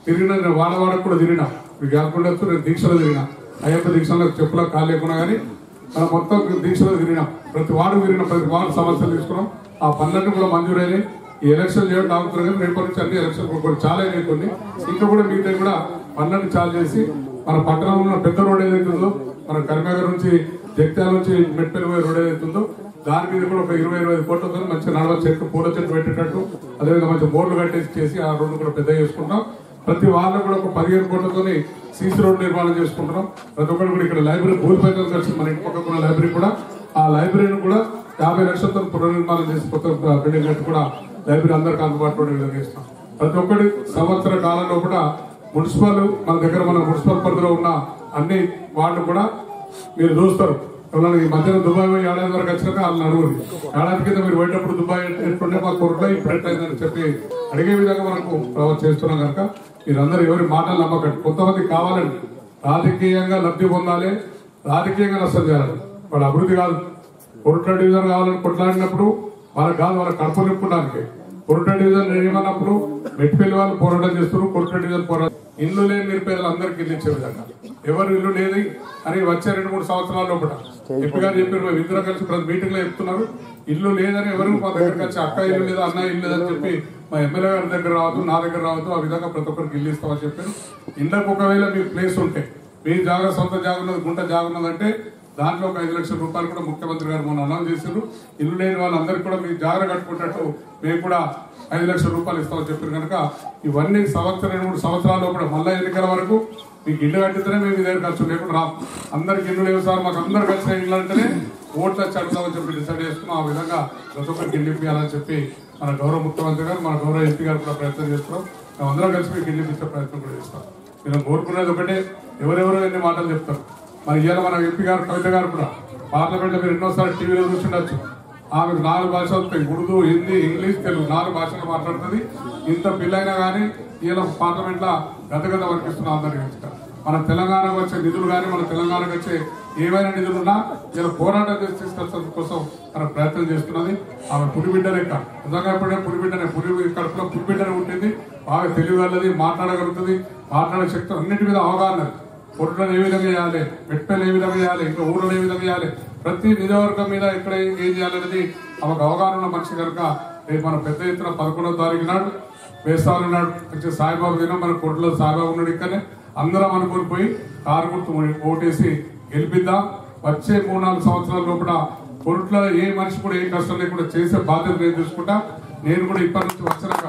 తిరిగిన నేను వాడవాడకు కూడా తిరిగినా, మీకు కాకుండా నేను దీక్షలో తిరిగినా, అయ్యప్ప దీక్షలో చెప్పులో కాలు లేకున్నా కానీ మనం మొత్తం దీక్షలో తిరిగినాం. ప్రతి వార్డు తిరిగిన ప్రతి వార్డు సమస్యలు తీసుకున్నాం. ఆ పనులన్నీ కూడా మంజూరైనాయి. ఈ ఎలక్షన్ చేయడం ఆగుతున్నారు కానీ రేపటి నుంచి అన్ని ఎలక్షన్ కొన్ని చాలా అయినాయి. కొన్ని ఇంకా కూడా మిగతా కూడా పనులన్నీ చాలు చేసి మన పట్టణంలో ఉన్న పెద్ద రోడ్ ఏదైతుందో మన కరీంనగర్ నుంచి జగిత్యాల నుంచి మెట్పల్లి రోడ్ ఏదైతుందో దాని మీద కూడా ఒక 20-25 కోట్లతో మంచి నడవ చెట్టు పూల చెట్టు పెట్టేటట్టు అదేవిధంగా మంచి బోర్డులు కట్టేసి చేసి ఆ రోడ్డు కూడా పెద్ద చేసుకుంటాం. ప్రతి వాళ్ళకు కూడా ఒక 15 కోట్లతో సీసీ రోడ్డు నిర్మాణం చేసుకుంటున్నాం. ప్రతి ఒక్కరు కూడా ఇక్కడ లైబ్రరీ భూమిపైన కలిసి మన ఇంటి పక్కన లైబ్రరీ కూడా ఆ లైబ్రరీని కూడా 50 లక్షలతో పునర్నిర్మాణం చేసి కొత్త బిల్డింగ్ కట్టి కూడా లైబ్రరీ అందరికి అందుబాటులో విధంగా ఇస్తాం. ప్రతి ఒక్కటి సంవత్సర కాలంలో కూడా మున్సిపల్ మన దగ్గర మన మున్సిపల్ పరిధిలో ఉన్న అన్ని వార్డు కూడా మీరు చూస్తారు. ఈ మధ్యన దుబాయ్ పోయి ఏడాది వరకు వచ్చినాక వాళ్ళని అడుగుది ఏడాది కింద మీరు పోయేటప్పుడు దుబాయ్ ఎట్లుండే మా కోర్టులో ఇప్పుడు ఎట్లయిందని చెప్పి అడిగే విధంగా మనకు చేస్తున్నాం కనుక మీరందరూ ఎవరి మాటలు నమ్మకండి. కొంతమంది కావాలండి రాజకీయంగా లబ్ధి పొందాలి, రాజకీయంగా నష్టం చేయాలి. వాళ్ళ అభివృద్ధి కాదు. కొరట డివిజన్ కావాలని కొట్లాడినప్పుడు వాళ్ళకి కాదు, వాళ్ళ కడుపు నింపుకోవడానికి. కొరట డివిజన్ ఏమన్నప్పుడు మెట్పల్లి వాళ్ళు పోరాటం చేస్తున్నారు. కొరట డివిజన్ పోరాటం ఇల్లు లేని నిరుపేదలు అందరికీ ఇల్లు ఇచ్చే విధంగా ఎవరు ఇల్లు లేదు అని వచ్చే 2-3 సంవత్సరాల లోపల ఎంపీ గారు చెప్పారు. మేము ఇద్దరు కలిసి ప్రతి మీటింగ్ లో చెప్తున్నారు ఇల్లు లేదని ఎవరు మా దగ్గరకు వచ్చి అక్క ఇల్లు లేదా అన్న ఇల్లు లేదని చెప్పి మా ఎమ్మెల్యే గారి దగ్గర రావద్దు, నా దగ్గర రావద్దు, ఆ విధంగా ప్రతి ఒక్కరికి ఇల్లు ఇస్తామని చెప్పారు. ఇళ్ళకు ఒకవేళ మీ ప్లేస్ ఉంటే మీ జాగా సొంత జాగా ఉన్నది గుంట జాగా ఉన్నదంటే దాంట్లో ఒక 5 లక్షల రూపాయలు కూడా ముఖ్యమంత్రి గారు మొన్న అనౌన్స్ చేశారు. ఇల్లు లేని వాళ్ళందరికీ కూడా మీరు జాగ్రత్త కట్టుకున్నట్టు మేము కూడా 5 లక్షల రూపాయలు ఇస్తామని చెప్పారు. కనుక ఇవన్నీ 2-3 సంవత్సరాల్లో కూడా మళ్ళా ఎన్నికల వరకు మీకు ఇల్లు కట్టితేనే మేము ఇదే ఖర్చు లేకుండా రా అందరికి ఇల్లు లేవు సార్ మాకు అందరు కలిసిన ఇల్లు అంటేనే ఓట్లు వచ్చి అడుగుతామని చెప్పి డిసైడ్ చేసుకున్నాం. ఆ విధంగా ప్రతి ఒక్కరికి ఇల్లు ఇప్పించాలని చెప్పి మన గౌరవ ముఖ్యమంత్రి గారు మన గౌరవ ఎంపీ గారు కూడా ప్రయత్నం చేస్తున్నాం. మేము అందరం కలిసి మీకు ఇల్లు ఇచ్చే ప్రయత్నం కూడా చేస్తాం. మేము కోరుకునేది ఒకటే, ఎవరెవరో ఎన్ని మాటలు చెప్తారు. మరి ఇవాళ మన ఎంపీ గారు కవిత గారు కూడా పార్లమెంట్ లో మీరు ఎన్నోసార్లు టీవీలో చూసిండొచ్చు. ఆమెకు 4 భాషలు వస్తాయి, ఉర్దూ, హిందీ, ఇంగ్లీష్, తెలుగు 4 భాషలు మాట్లాడుతుంది. ఇంత పిల్లైనా కానీ ఈయన పార్లమెంట్ లో గతగత వర్కిస్తున్న అందరికీ మన తెలంగాణకు వచ్చే నిధులు కానీ మన తెలంగాణకు వచ్చే ఏవైనా నిధులున్నా ఇలా పోరాటం చేసి తీసుకొచ్చడం కోసం మన ప్రయత్నం చేస్తున్నది. ఆమె పులిబిడ్డనే కాదు, నిజంగా ఎప్పుడే పులిబిడ్డనే కడుపులో పులిబిడ్డనే ఉంటుంది. బాగా తెలివిగలది, మాట్లాడగలుగుతుంది, మాట్లాడే శక్తి అన్నిటి మీద అవగాహన. పొట్టులను ఏ విధంగా చేయాలి, మెట్పల్లి ఏ విధంగా చేయాలి, ఇంకా ఊళ్ళో ఏ విధంగా చేయాలి, ప్రతి నియోజకవర్గం మీద ఎక్కడ ఏం చేయాలనేది ఆమెకు అవగాహన ఉన్న మనిషి కనుక రేపు మన పెద్ద ఎత్తున 11వ తారీఖు నాడు వేస్తాలు నాడు వచ్చే సాయిబాబు దినం మన కొట్టులో సాయిబాబు ఉన్నాడు. ఇక్కడనే అందరం అనుకుని పోయి కారు గుర్తు ఓటేసి గెలిపిద్దాం. వచ్చే 3-4 సంవత్సరాల లోపల కొట్టులో ఏ మనిషి కూడా ఏ కష్టం లేకుండా చేసే బాధ్యత నేను తీసుకుంటా. నేను కూడా ఇప్పటి నుంచి వచ్చినాక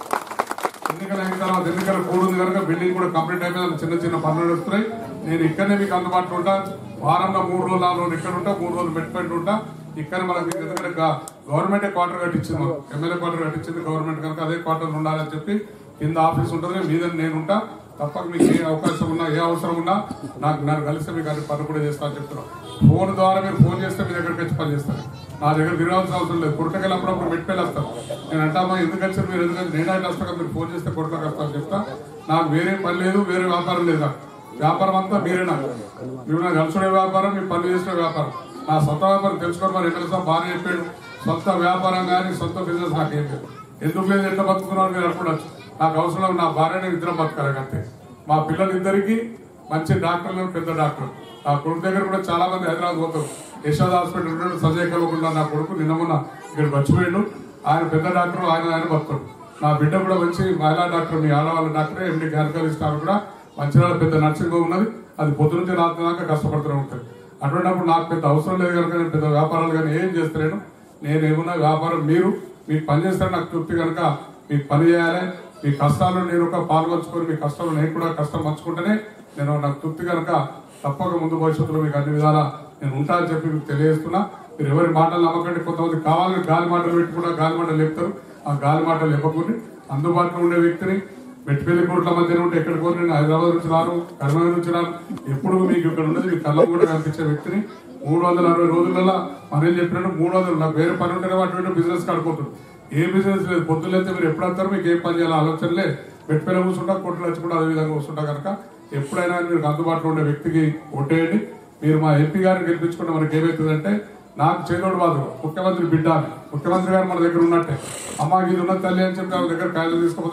ఎన్నికలు అయిన తర్వాత ఎన్నికల కోడ్ ఉంది కనుక బిల్డింగ్ కూడా కంప్లీట్ అయిపోయింది. చిన్న చిన్న పనులు వస్తున్నాయి. నేను ఇక్కడనే మీకు అందుబాటులో ఉంటా. వారంలో 3 రోజులు 4 రోజులు ఇక్కడ ఉంటా, 3 రోజులు మెట్పల్లి ఉంటా. ఇక్కడ మనకి ఎందుకంటే గవర్నమెంటే క్వార్టర్ కట్టించింది, మనం ఎమ్మెల్యే క్వార్టర్ కట్టించింది గవర్నమెంట్ కనుక అదే క్వార్టర్ ఉండాలని చెప్పి కింద ఆఫీస్ ఉంటుంది, మీద నేను ఉంటా. తప్పక మీకు ఏ అవకాశం ఉన్నా ఏ అవసరం ఉన్నా నాకు కలిసి మీకు అన్ని పనులు కూడా చేస్తా అని చెప్తున్నాను. ఫోన్ ద్వారా మీరు ఫోన్ చేస్తే మీ దగ్గరికి వచ్చి పని చేస్తాను. నా దగ్గర తిరగాల్సిన అవసరం లేదు. కొరటకెళ్ళి అప్పుడప్పుడు మెట్పల్లి వస్తాను. నేను అంటామా ఎందుకు వచ్చారు మీరు, ఎందుకంటే నేనైతే వస్తాను, మీరు ఫోన్ చేస్తే కొరటకు వస్తాను చెప్తా. నాకు వేరే పని లేదు, వేరే వ్యాపారం లేదు. వ్యాపారం అంతా మీరే నాకు. మీరు నాకు కలిసిన వ్యాపారం, మీ పని చేసిన వ్యాపారం. నా సొంత వ్యాపారం తెలుసుకోవడం మరి ఎక్కడ బాగా చెప్పాడు. సొంత వ్యాపారం కానీ సొంత బిజినెస్ నాకేం లేదు. ఎందుకు లేదు, ఎట్లా బతుకుతున్నాను మీరు అనుకోవచ్చు. నాకు అవసరం నా భార్యనే ఇద్దరం బతకాలి అంతే. మా పిల్లలిద్దరికి మంచి డాక్టర్లు, పెద్ద డాక్టర్. నా కొడుకు దగ్గర కూడా చాలా మంది హైదరాబాద్ పోతారు. యశోద హాస్పిటల్ ఉన్నాడు, సంజయ్ కలవకుండా నా కొడుకు నిన్న మొన్న ఇక్కడికి వచ్చిపోయాడు. ఆయన పెద్ద డాక్టర్, ఆయన బతుకుతాడు. నా బిడ్డ కూడా మంచి మహిళా డాక్టర్, మీ ఆడవాళ్ళ డాక్టరే, ఎండి గైనకాలజిస్ట్. ఆమె కూడా మంచిర్యాల పెద్ద నర్సింగ్ హోమ్ ఉన్నది. అది పొద్దు నుంచి రాత్రి దాకా కష్టపడుతూనే ఉంటుంది. అటువంటిప్పుడు నాకు పెద్ద అవసరం లేదు కనుక నేను పెద్ద వ్యాపారాలు కానీ ఏం చేస్తలేను. నేను ఏమున్నా వ్యాపారం మీరు మీకు పని చేస్తారని నాకు తృప్తి కనుక మీకు పని చేయాలి. మీ కష్టాల్లో నేను ఒక పాల్గొంచుకొని మీ కష్టాలు నేను కూడా కష్టం పంచుకుంటేనే నేను నాకు తృప్తి కనుక తప్పక ముందు భవిష్యత్తులో మీకు అన్ని విధాలా నేను ఉంటా అని చెప్పి మీకు తెలియజేస్తున్నా. మీరు ఎవరి మాటలు నమ్మకండి. కొంతమంది కావాలని గాలి మాటలు పెట్టుకుంటా గాలి మాటలు చెప్తారు. ఆ గాలి మాటలు చెప్పకుండా అందుబాటులో ఉండే వ్యక్తిని మెట్పల్లి కోట్ల మధ్యన ఉంటే ఎక్కడికో నేను హైదరాబాద్ నుంచి రాను, కర్నూలు నుంచి రాను, ఎప్పుడు మీకు ఇక్కడ ఉండదు మీకు కళ్ళ కూడా కనిపించే వ్యక్తిని 360 రోజులలో మనం చెప్పినట్టు 300 నాకు వేరే పని ఉంటేనే వాటి బిజినెస్ కడుకుంటుంది. ఏ బిజినెస్ లేదు. పొద్దులైతే మీరు ఎప్పుడు వస్తారో మీకు ఏం పని చేయాలి ఆలోచనలే. మెట్పల్లి కూర్చుంటా, కొట్లు వచ్చి కూడా అదే విధంగా కూర్చుంటా కనుక ఎప్పుడైనా మీరు అందుబాటులో ఉండే వ్యక్తికి ఓటేయండి. మీరు మా ఎంపీ గారిని గెలిపించుకుంటే మనకి ఏమవుతుందంటే నాకు చేదోడు బాధ ముఖ్యమంత్రి బిడ్డ, ముఖ్యమంత్రి గారు మన దగ్గర ఉన్నట్టే. అమ్మ ఇది ఉన్న తల్లి అని చెప్పి ఆమె దగ్గర కాయలు తీసుకుపోతేనే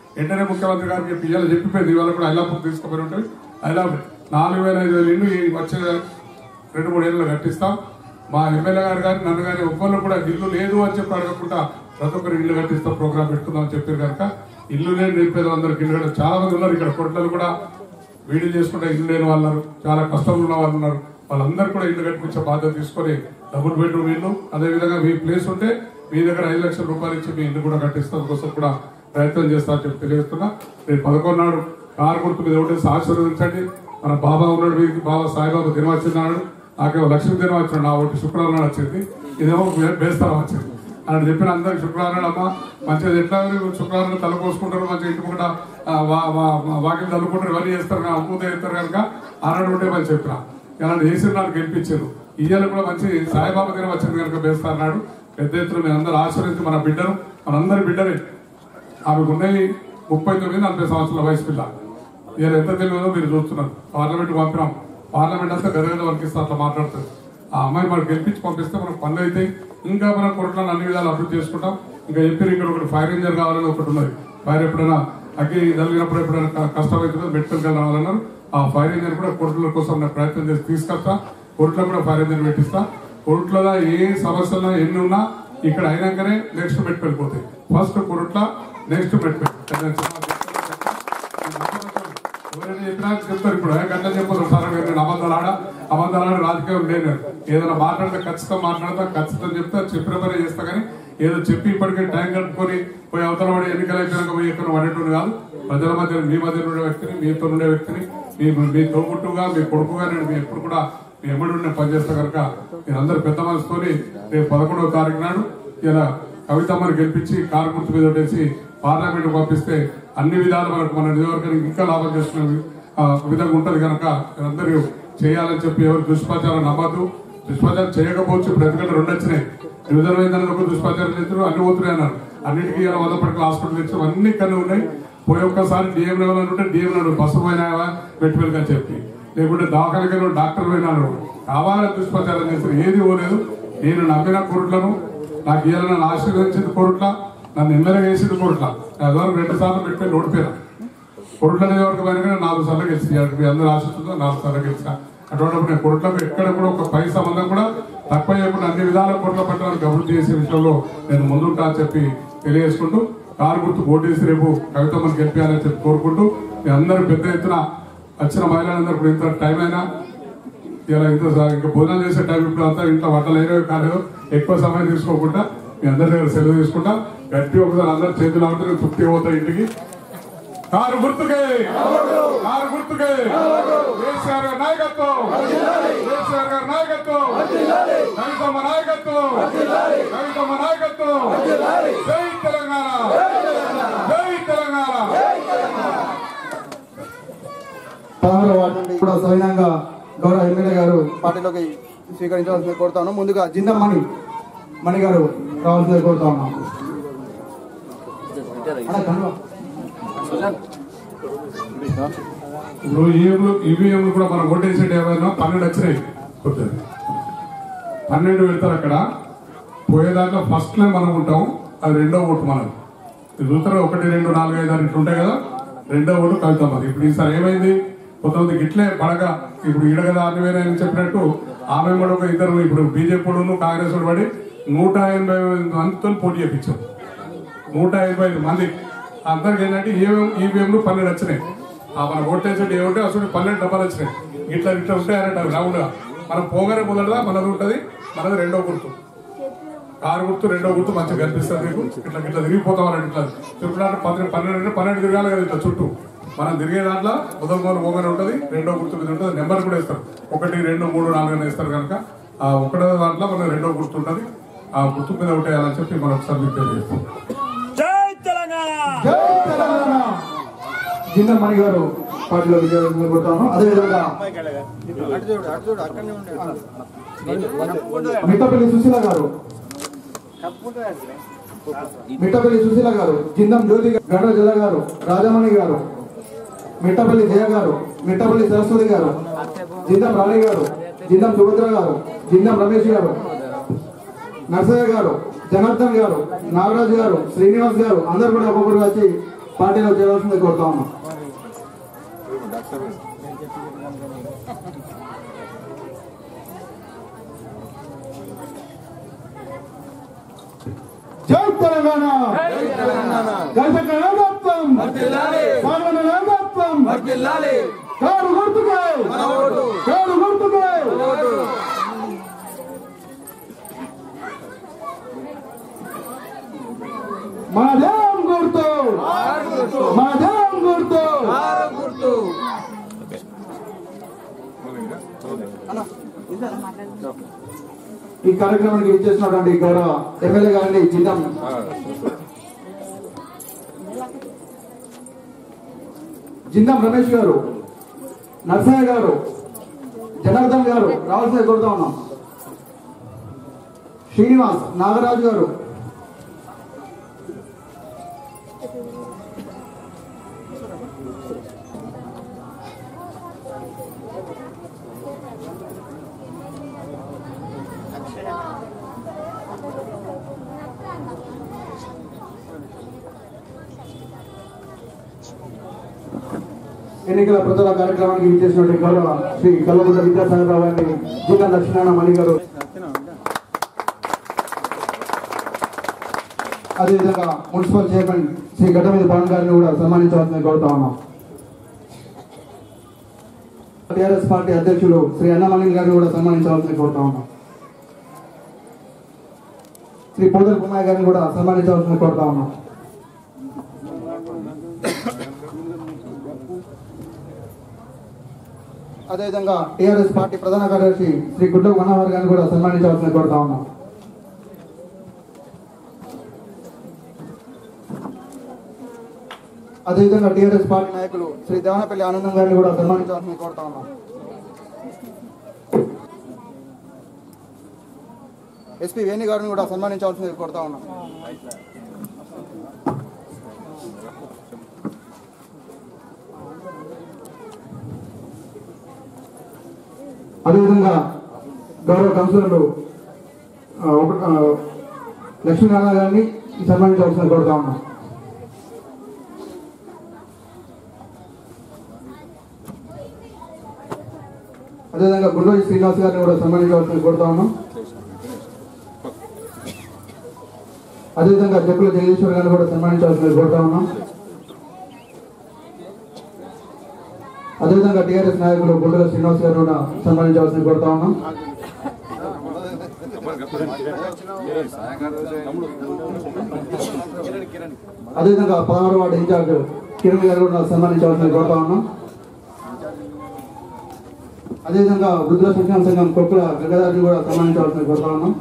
వెంటనే ముఖ్యమంత్రి గారికి పిల్లలు చెప్పిపోయింది. ఇవాళ కూడా ఐలాపూర్ తీసుకుపోయి ఉంటుంది. ఐలాపూర్ 4,000-5,000 ఇల్లు వచ్చే 2-3 ఏళ్ళు కట్టిస్తాం. మా ఎమ్మెల్యే గారు కానీ నన్ను కానీ ఒక్కళ్ళు కూడా ఇల్లు లేదు అని చెప్పి అడగకుండా ప్రతి ఒక్కరు ఇల్లు కట్టిస్తాం ప్రోగ్రామ్ పెట్టుకుందాం అని చెప్పారు కనుక ఇల్లు లేని నిరుపేదలు అందరికి ఇల్లు కట్టారు. చాలా మంది ఉన్నారు ఇక్కడ కొట్టలు కూడా వీడియో చేసుకుంటే ఇల్లు లేని వాళ్ళు ఉన్నారు, చాలా కష్టంలో ఉన్న వాళ్ళు ఉన్నారు. వాళ్ళందరూ కూడా ఇల్లు కట్టించే బాధ్యత తీసుకొని డబుల్ బెడ్రూమ్ ఇల్లు అదేవిధంగా మీ ప్లేస్ ఉంటే మీ దగ్గర 5 లక్షల రూపాయలు ఇచ్చి మీ ఇల్లు కూడా కట్టిస్తాం కోసం కూడా ప్రయత్నం చేస్తారని చెప్పి తెలియజేస్తున్నా. రేపు 11 నాడు కారు గుర్తు మీద ఒకటి ఆశీర్వదించండి. మన బాబా ఉన్నాడు, వీరికి బాబా సాయిబాబా దినవచ్చినాడు, నాకేమో లక్ష్మీ దినవచ్చినాడు, నా ఒకటి శుక్రవారం నాడు వచ్చింది, ఇదేమో బేస్తారం వచ్చింది అని చెప్పిన అందరికి శుక్రవారం అమ్మ మంచిగా ఎట్లా శుక్రవారం తల కోసుకుంటారు, మంచిగా ఇంటి కూడా వాకిలు తల్లుకుంటారు, ఇవన్నీ చేస్తారు, అమ్ముతా చేస్తారు కనుక అన్నాడు ఉంటే మంచి చెప్పిన ఇలాంటి చేసిన నాకు గెలిపించారు. ఇయ్యాల కూడా మంచి సాయిబాబా దినం వచ్చింది కనుక బేస్తారన్నాడు. పెద్ద ఎత్తున మీ అందరూ ఆశ్రయించి మన బిడ్డను మనందరి బిడ్డని ఆమెకు ఉన్నాయి 39-40 సంవత్సరాల వయసు పిల్ల. ఇలా ఎంత తెలియదో మీరు చూస్తున్నారు. పార్లమెంట్ పంపినాం, పార్లమెంట్ అంతా గదగద వరకిస్తే అట్లా మాట్లాడుతుంది. ఆ అమ్మాయి మనకు గెలిపించి పంపిస్తే మనకు పనులు అయితే ఇంకా మనం కొరట్లను అన్ని విధాలు అభివృద్ధి చేసుకుంటాం. ఇంకా చెప్పారు ఇక్కడ ఒకటి ఫైర్ ఇంజన్ కావాలని ఒకటి ఉన్నది. ఫైర్ ఎప్పుడైనా అగ్గి జరిగినప్పుడు ఎప్పుడైనా కష్టమవుతుందో మెడికల్ గా రావాలన్నారు. ఆ ఫైర్ ఇంజన్ కూడా కొరట్ల కోసం నేను ప్రయత్నం చేసి తీసుకొస్తా. కొరట్లో కూడా ఫైర్ ఇంజన్ పెట్టిస్తా. కొరట్లలో ఏ సమస్యలు ఎన్ని ఉన్నా ఇక్కడ అయినాకనే నెక్స్ట్ పెట్టుకెళ్ళిపోతాయి. ఫస్ట్ కొరట్ల నెక్స్ట్ పెట్టుకెళ్ళి ఎవరైనా చెప్పినా చెప్తారు. ఇప్పుడు గంట చెప్పదు సార్ నేను అబద్ధాలు రాజకీయం లేదు. ఏదైనా మాట్లాడితే ఖచ్చితంగా మాట్లాడతా, ఖచ్చితంగా చెప్తా, చెప్పిన పని చేస్తా. కానీ ఏదో చెప్పి ఇప్పటికే టైం కట్టుకొని పోయి అవతల పడి ఎన్నికలు అయిపోయాక పోయి ఎక్కడ పడేటోడు కాదు. ప్రజల మధ్య మీ మధ్య ఉండే వ్యక్తిని, మీతో ఉండే వ్యక్తిని, మీ తోబుట్టుగా మీ కొడుకుగా నేను మీ ఎప్పుడు కూడా మీ ఎమ్మడి ఉండే పనిచేస్తా కనుక మీరందరూ పెద్ద మనసుకొని రేపు 11వ తారీఖు నాడు ఇలా కవితమ్మని గెలిపించి కారు గుర్తు మీద పెట్టేసి పార్లమెంట్ పంపిస్తే అన్ని విధాలు మనకు మన నియోజకవర్గానికి ఇంకా లాభం చేసుకునే విధంగా ఉంటది కనుక మీరందరూ చేయాలని చెప్పి ఎవరు దుష్ప్రచారం నమ్మద్దు. దుష్ప్రచారం చేయకపోవచ్చు. ఇప్పుడు ఎందుకంటే 2 వచ్చినాయి. నిజమైందని ఒక దుష్ప్రచారం చేస్తారు, అన్ని పోతున్నాయి అన్నారు. అన్నిటికీ ఇలా 100 పడకల హాస్పిటల్ ఇచ్చి అన్ని కన్నీ ఉన్నాయి. పోయి ఒక్కసారి డిఎం లెవెల్ ఉంటే డిఎం లెవెల్ బస్సు పోయినావా మెట్టివెల్ అని చెప్పి, లేకుంటే దవాఖానకి డాక్టర్ పోయినారు. కావాలని దుష్ప్రచారం చేస్తారు. ఏది పోలేదు. నేను నమ్మిన కోరుట్లను, నాకు ఇవ్వాలని నన్ను ఆశీర్వదించింది కోరుట్ల, నన్ను ఎమ్మెల్యే వేసింది కోరుట్ల. అదివరకు 2 సార్లు పెట్టుకొని ఓడిపోయినా. కొరుట్ల నియోజకవర్గం 4 సార్లు గెలిచి మీ అందరూ ఆశిస్తుందో 4 సార్లు గెలిచా. అటువంటిప్పుడు నేను కొరుట్లకు ఎక్కడ కూడా ఒక పై సంబంధం కూడా తక్కువ చేయకుండా అన్ని విధాల కొట్ల పట్టణానికి అభివృద్ధి చేసే విషయంలో నేను ముందుంటా అని చెప్పి తెలియజేసుకుంటూ కారు గుర్తు ఓటేసి రేపు కవితమ్మని గెలిపాలని చెప్పి కోరుకుంటూ మీ అందరూ పెద్ద ఎత్తున వచ్చిన మహిళలందరూ ఇప్పుడు ఇంత టైం అయినా ఇలా ఇంకా భోజనం చేసే టైం ఇప్పుడు అంతా ఇంట్లో వంటలు అయినవి కాలేదు. ఎక్కువ సమయం తీసుకోకుండా మీ అందరి దగ్గర సెలవు తీసుకుంటా. గట్టి ఒకసారి అందరు చేతులు అవుతుంది తృప్తి పోతాయి ఇంటికి. కారు గుర్తుకే, కారు గుర్తుకే, కేసీఆర్ గారి నాయకత్వం, కేసీఆర్ గారి నాయకత్వం, కవితమ్మ నాయకత్వం, కవితమ్మ నాయకత్వం. జై తెలంగాణ, జై తెలంగాణ. 16వ వార్డు కూడా సవినంగా గౌరవ ఎమ్మెల్యే గారు పార్టీలోకి స్వీకరించాల్సింది కోరుతాను. ముందుగా జిందం మణి గారు రావాల్సింది కోరుతా ఉన్నాం. ఇప్పుడు ఈవీఎంలు కూడా మనం ఓటేసేటి ఏమైనా 12 వచ్చినాయి. 12 పెడతారు అక్కడ. పోయేదాకా ఫస్ట్ లైన్ మనం ఉంటాం, అది 2వ ఓటు మనది. చూస్తారా 1, 2, 4, 5, 6 ఇట్లా ఉంటాయి కదా. 2వ ఓటు కవితమ్మది. ఇప్పుడు ఈసారి ఏమైంది, కొంతమందికి ఇట్లే పడగా ఇప్పుడు ఇడగదా అని వేరే చెప్పినట్టు ఆమె కూడా ఒక ఇద్దరు ఇప్పుడు బీజేపీ కాంగ్రెస్ పడి 185 మందితో పోటీ చేయించాం. 185 మంది అందరికి ఏంటంటే ఈవీఎంలు 12 వచ్చినాయి. మన ఓటేసేది ఏమంటే అసలు 12 డబ్బాలు వచ్చినాయి. ఇట్లా ఉంటాయన్నట్టు రౌండ్ గా. మనం పోగానే మొదలదా మనది ఉంటుంది. మనది 2వ గుర్తు, కారు గుర్తు 2వ గుర్తు మంచిగా కనిపిస్తుంది మీకు. ఇట్లా తిరిగిపోతామని ఇట్లా చుట్టూ 12 తిరగాలి కదా ఇట్లా చుట్టూ. మనం తిరిగే దాంట్లో మొదలు పోగానే ఉంటుంది. 2వ గుర్తు మీద ఉంటుంది. నెంబర్ కూడా ఇస్తారు. 1, 2, 3, 4 అని ఇస్తారు కనుక ఆ 1వ దాంట్లో మనం 2వ గుర్తు ఉంటుంది. ఆ గుర్తు మీద ఉంటాయని చెప్పి మనం ఒకసారి మీకు తెలియజేస్తాం. జిందం మణి గారు పార్టీలో విజయం కోరుతాను. అదేవిధంగా మిట్టపల్లి సుశీల గారు, జిందం జ్యోతి, గడ్డ జిల్లా గారు, రాజమణి గారు, మిట్టపల్లి జయ గారు, మిట్టపల్లి సరస్వతి గారు, జిందం రాణి గారు, జిందం సుభద్ర గారు, జిందం రమేష్ గారు, నర్సయ్య గారు, జనార్దన్ గారు, నాగరాజు గారు, శ్రీనివాస్ గారు అందరు కూడా ఒక్కొక్కరు వచ్చి పార్టీలో చేరవలసింది కోరుతా ఉన్నాం. జై తెలంగాణ, గజక నాయకత్వం, సాగన నాయకత్వం, కారు గుర్తుకే, కారు గుర్తుకే. మాదేం గుర్తు, మాదేం గుర్తు. ఈ కార్యక్రమానికి ఇచ్చేసినటువంటి గౌరవ ఎమ్మెల్యే గారిని జిందం రమేష్ గారు, నర్సయ్య గారు, జనార్దన్ గారు రావాల్సిన కోరుతా ఉన్నాం. శ్రీనివాస్, నాగరాజు గారు, ఎన్నికల ప్రచార కార్యక్రమానికి ఇచ్చేసినటువంటి గౌరవ శ్రీ కల్వకుంట్ల విద్యాసాగర్ రావు గారిని, జీతా లక్ష్మీనారాయణ మణి గారు, అదేవిధంగా మున్సిపల్ చైర్మన్ శ్రీ గడ్డమీది పవన్ గారిని కూడా సన్మానించవలసింది కోరుతా ఉన్నాం. టీఆర్ఎస్ పార్టీ అధ్యక్షులు శ్రీ అన్నమణి గారిని కూడా సన్మానించవలసింది కోరుతా ఉన్నాం. శ్రీ పోదల కుమార్ గారిని కూడా సన్మానించవలసింది కోరుతా ఉన్నాం. అదేవిధంగా టీఆర్ఎస్ పార్టీ ప్రధాన కార్యదర్శి శ్రీ గుడ్డ మనోహర్ గారిని కూడా సన్మానించవలసింది కోరుతా ఉన్నాం. అదేవిధంగా టీఆర్ఎస్ పార్టీ నాయకులు శ్రీ దేవనపల్లి ఆనందం గారిని కూడా సన్మానించవలసింది కోరుతా ఉన్నాం. ఎస్పీ వేణి గారిని కూడా సన్మానించవలసింది కోరుతా ఉన్నాం. అదేవిధంగా గౌరవ కౌన్సిలర్లు లక్ష్మీనారాయణ గారిని సన్మానించవలసింది కోరుతా ఉన్నాం. అదేవిధంగా గుండోజీ శ్రీనివాస్ గారిని కూడా సన్మానించవలసింది కోరుతా ఉన్నాం. అదేవిధంగా చెప్పుల జగదీశ్వర్ గారిని కూడా సన్మానించవలసింది కోరుతా ఉన్నాం. అదేవిధంగా టీఆర్ఎస్ నాయకులు గుండెల శ్రీనివాస్ గారు కూడా సన్మానించవలసింది కోరుతా ఉన్నాం. అదేవిధంగా 16వ వార్డు ఇన్ఛార్జ్ కిరణ్ గారు కూడా సన్మానించవలసింది కోరుతా ఉన్నాం. అదేవిధంగా వృద్ధుల సంక్షేమ సంఘం కొప్పుల గంగాధర్ని కూడా సన్మానించవలసింది కోరుతా ఉన్నాం.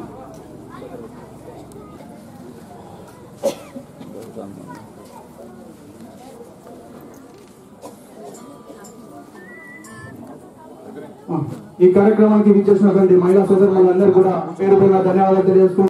ఈ కార్యక్రమానికి విచ్చేసినటువంటి మహిళా సోదరులందరూ కూడా పేరు పేరున ధన్యవాదాలు తెలియజేసుకుంటున్నాను.